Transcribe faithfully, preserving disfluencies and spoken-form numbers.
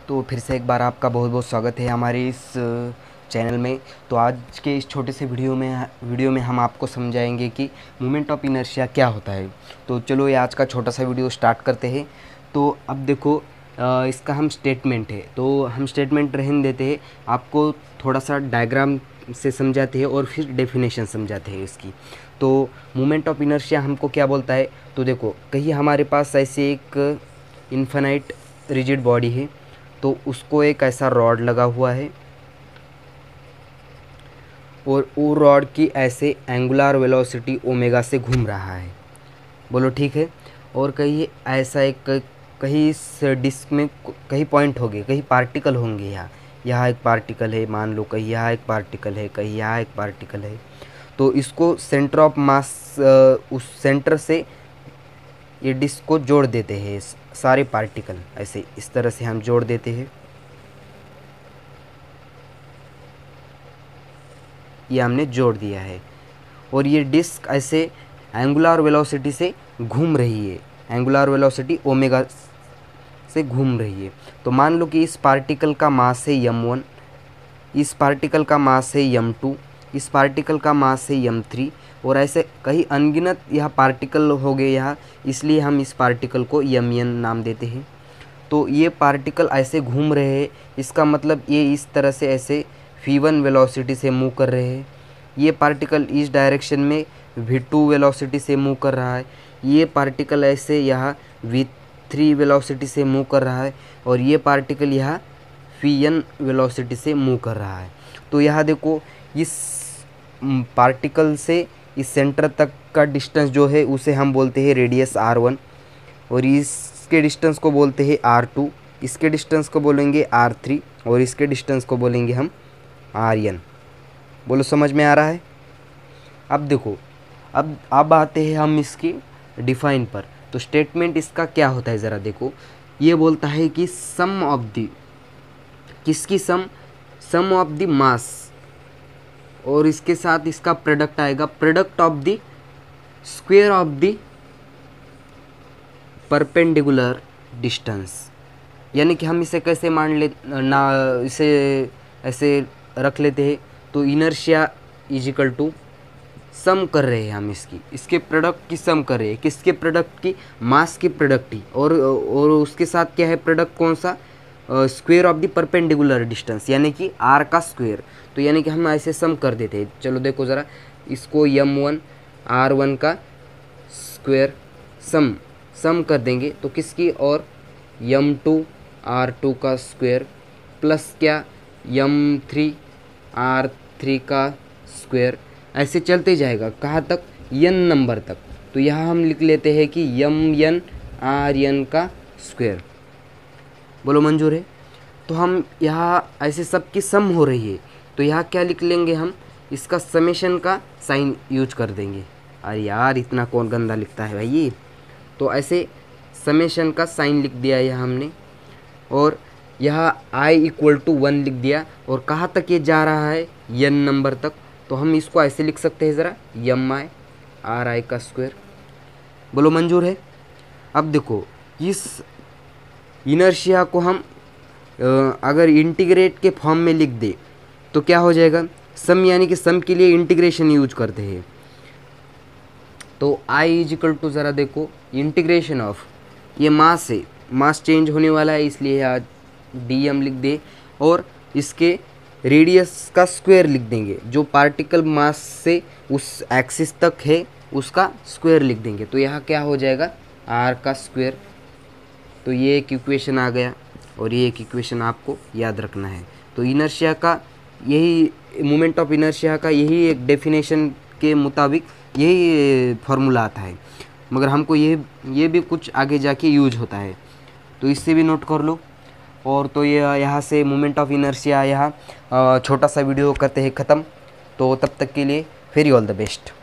तो फिर से एक बार आपका बहुत बहुत स्वागत है हमारे इस चैनल में। तो आज के इस छोटे से वीडियो में वीडियो में हम आपको समझाएंगे कि मोमेंट ऑफ इनर्शिया क्या होता है। तो चलो ये आज का छोटा सा वीडियो स्टार्ट करते हैं। तो अब देखो इसका हम स्टेटमेंट है, तो हम स्टेटमेंट रहने देते हैं, आपको थोड़ा सा डायग्राम से समझाते हैं और फिर डेफिनेशन समझाते हैं इसकी। तो मोमेंट ऑफ इनर्शिया हमको क्या बोलता है, तो देखो कहीं हमारे पास ऐसे एक इन्फिनाइट रिजिड बॉडी है, तो उसको एक ऐसा रॉड लगा हुआ है और वो रॉड की ऐसे एंगुलर वेलोसिटी ओमेगा से घूम रहा है। बोलो ठीक है। और कहीं ऐसा एक कहीं इस डिस्क में कहीं पॉइंट होंगे, कहीं पार्टिकल होंगे। यहाँ यहाँ एक पार्टिकल है, मान लो कहीं यहाँ एक पार्टिकल है, कहीं यहाँ एक पार्टिकल है। तो इसको सेंटर ऑफ मास, उस सेंटर से ये डिस्क को जोड़ देते हैं सारे पार्टिकल, ऐसे इस तरह से हम जोड़ देते हैं। ये हमने जोड़ दिया है और ये डिस्क ऐसे एंगुलर वेलोसिटी से घूम रही है, एंगुलर वेलोसिटी ओमेगा से घूम रही है। तो मान लो कि इस पार्टिकल का मास है यम वन, इस पार्टिकल का मास है यम टू, इस पार्टिकल का मास है यम थ्री, और ऐसे कई अनगिनत यह पार्टिकल हो गए यहाँ, इसलिए हम इस पार्टिकल को यम एन नाम देते हैं। तो ये पार्टिकल ऐसे घूम रहे हैं, इसका मतलब ये इस तरह से ऐसे वी वन वेलोसिटी से मूव कर रहे हैं। ये पार्टिकल इस डायरेक्शन में वी टू वेलोसिटी से मूव कर रहा है, ये पार्टिकल ऐसे यहाँ वी थ्री वेलोसिटी से मूव कर रहा है, और ये पार्टिकल यहाँ वी एन वेलोसिटी से मूव कर रहा है। तो यहाँ देखो इस पार्टिकल से इस सेंटर तक का डिस्टेंस जो है उसे हम बोलते हैं रेडियस आर वन, और इसके डिस्टेंस को बोलते हैं आर टू, इसके डिस्टेंस को बोलेंगे आर थ्री, और इसके डिस्टेंस को बोलेंगे हम आर एन। बोलो समझ में आ रहा है। अब देखो अब अब आते हैं हम इसकी डिफाइन पर। तो स्टेटमेंट इसका क्या होता है ज़रा देखो, ये बोलता है कि सम ऑफ द, किसकी सम, सम ऑफ द मास, और इसके साथ इसका प्रोडक्ट आएगा, product of the square of the perpendicular distance. यानी कि हम इसे कैसे मान ले ना, इसे ऐसे रख लेते हैं। तो inertia is equal to sum कर रहे हैं हम इसकी, इसके प्रोडक्ट की सम कर रहे हैं, किसके प्रोडक्ट की, मास की प्रोडक्ट की, और और उसके साथ क्या है प्रोडक्ट कौन सा, square of the perpendicular distance, यानी कि आर का स्क्वायर। तो यानी कि हम ऐसे सम कर देते हैं। चलो देखो ज़रा, इसको यम वन आर वन का स्क्वायर सम सम कर देंगे, तो किसकी, और यम टू आर टू का स्क्वायर प्लस क्या यम थ्री आर थ्री का स्क्वायर, ऐसे चलते जाएगा कहाँ तक, एन नंबर तक। तो यहाँ हम लिख लेते हैं कि यम एन आर एन का स्क्वायर। बोलो मंजूर है। तो हम यहाँ ऐसे सब की सम हो रही है, तो यहाँ क्या लिख लेंगे हम, इसका समेशन का साइन यूज कर देंगे। अरे यार इतना कौन गंदा लिखता है भाई ये। तो ऐसे समेशन का साइन लिख दिया यहाँ हमने, और यहाँ i इक्वल टू वन लिख दिया, और कहाँ तक ये जा रहा है, n नंबर तक। तो हम इसको ऐसे लिख सकते हैं ज़रा, यम आई आर आई का स्क्वायर। बोलो मंजूर है। अब देखो इस इनर्शिया को हम अगर इंटीग्रेट के फॉर्म में लिख दे तो क्या हो जाएगा, सम, यानी कि सम के लिए इंटीग्रेशन यूज करते हैं। तो i इज इक्वल टू ज़रा देखो इंटीग्रेशन ऑफ, ये मास है, मास चेंज होने वाला है इसलिए आज डी एम लिख दे, और इसके रेडियस का स्क्वायर लिख देंगे, जो पार्टिकल मास से उस एक्सिस तक है उसका स्क्वायर लिख देंगे। तो यहाँ क्या हो जाएगा, आर का स्क्वायर। तो ये एक इक्वेशन आ गया, और ये एक इक्वेशन आपको याद रखना है। तो इनर्शिया का यही, मोमेंट ऑफ इनर्शिया का यही एक डेफिनेशन के मुताबिक यही फार्मूला आता है, मगर हमको ये ये भी कुछ आगे जाके यूज होता है, तो इससे भी नोट कर लो। और तो ये यहाँ से मोमेंट ऑफ इनर्शिया यहाँ छोटा सा वीडियो करते हैं ख़त्म। तो तब तक के लिए वेरी ऑल द बेस्ट।